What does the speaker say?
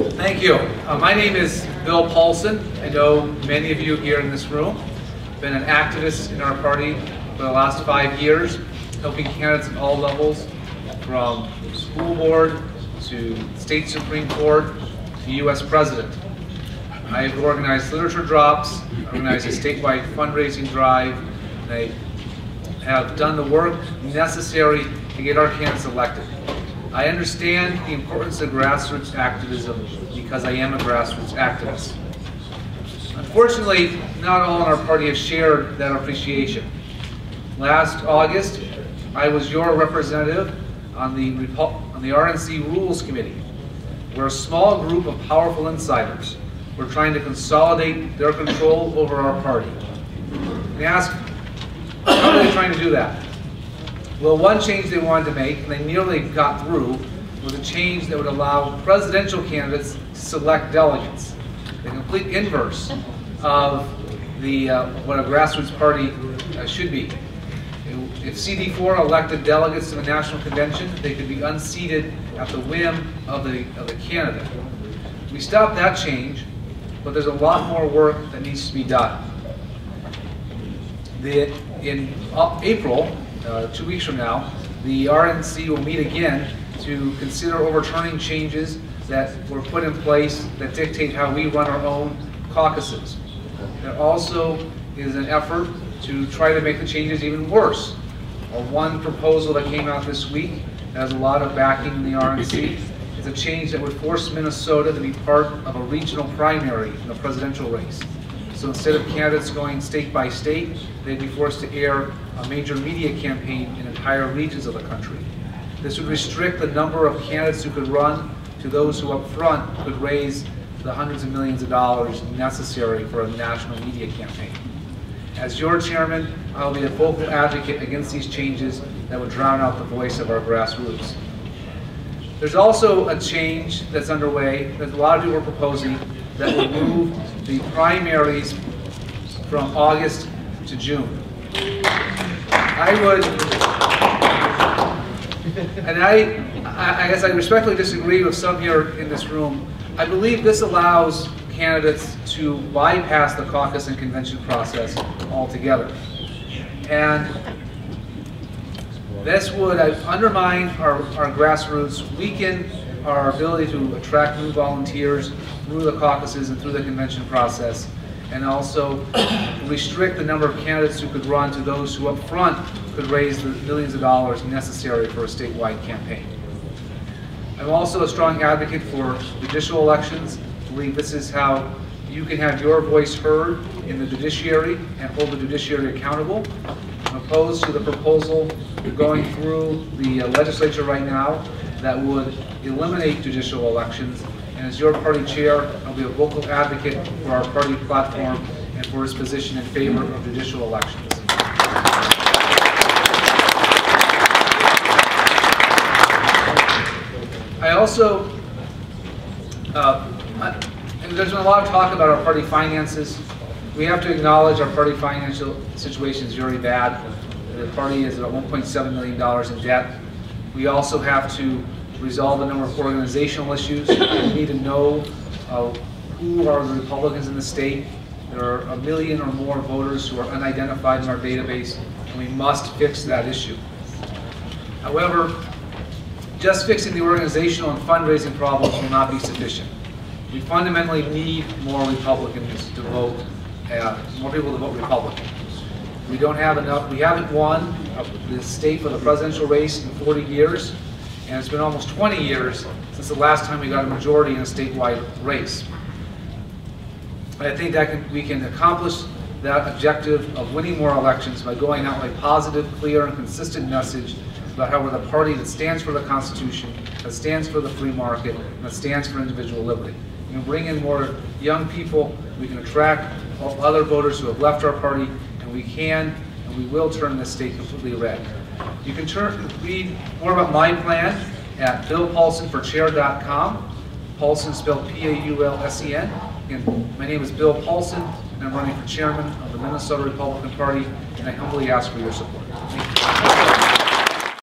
Thank you. My name is Bill Paulson. I know many of you here in this room. Been an activist in our party for the last 5 years, helping candidates at all levels, from school board to state Supreme Court to U.S. President. I've organized literature drops, organized a statewide fundraising drive, and I have done the work necessary to get our candidates elected. I understand the importance of grassroots activism because I am a grassroots activist. Unfortunately, not all in our party have shared that appreciation. Last August, I was your representative on the RNC Rules Committee, where a small group of powerful insiders were trying to consolidate their control over our party. And ask, how are they trying to do that? Well, one change they wanted to make, and they nearly got through, was a change that would allow presidential candidates to select delegates. The complete inverse of what a grassroots party should be. If CD4 elected delegates to the National Convention, they could be unseated at the whim of the candidate. We stopped that change, but there's a lot more work that needs to be done. In April, 2 weeks from now, the RNC will meet again to consider overturning changes that were put in place that dictate how we run our own caucuses. There also is an effort to try to make the changes even worse. One proposal that came out this week that has a lot of backing in the RNC is a change that would force Minnesota to be part of a regional primary in the presidential race. So instead of candidates going state by state, they'd be forced to air a major media campaign in entire regions of the country. This would restrict the number of candidates who could run to those who up front could raise the hundreds of millions of dollars necessary for a national media campaign. As your chairman, I'll be a vocal advocate against these changes that would drown out the voice of our grassroots. There's also a change that's underway that a lot of you are proposing that will move the primaries from August to June. I guess I respectfully disagree with some here in this room. I believe this allows candidates to bypass the caucus and convention process altogether. And this would undermine our grassroots, weaken our ability to attract new volunteers through the caucuses and through the convention process, and also restrict the number of candidates who could run to those who up front could raise the millions of dollars necessary for a statewide campaign. I'm also a strong advocate for judicial elections. I believe this is how you can have your voice heard in the judiciary and hold the judiciary accountable. I'm opposed to the proposal going through the legislature right now that would eliminate judicial elections. And as your party chair, I'll be a vocal advocate for our party platform and for its position in favor of judicial elections. I also, there's been a lot of talk about our party finances. We have to acknowledge our party financial situation is very bad. The party is at $1.7 million in debt. We also have to resolve a number of organizational issues. We need to know who are the Republicans in the state. There are 1 million or more voters who are unidentified in our database, and we must fix that issue. However, just fixing the organizational and fundraising problems will not be sufficient. We fundamentally need more Republicans to vote, more people to vote Republican. We don't have enough. We haven't won the state for the presidential race in 40 years, and it's been almost 20 years since the last time we got a majority in a statewide race. I think that we can accomplish that objective of winning more elections by going out with a positive, clear, and consistent message about how we're the party that stands for the Constitution, that stands for the free market, and that stands for individual liberty. We can bring in more young people, we can attract other voters who have left our party, and we can and we will turn this state completely red. You can read more about my plan at billpaulsonforchair.com. Paulson spelled P-A-U-L-S-E-N. Again, my name is Bill Paulson, and I'm running for chairman of the Minnesota Republican Party, and I humbly ask for your support.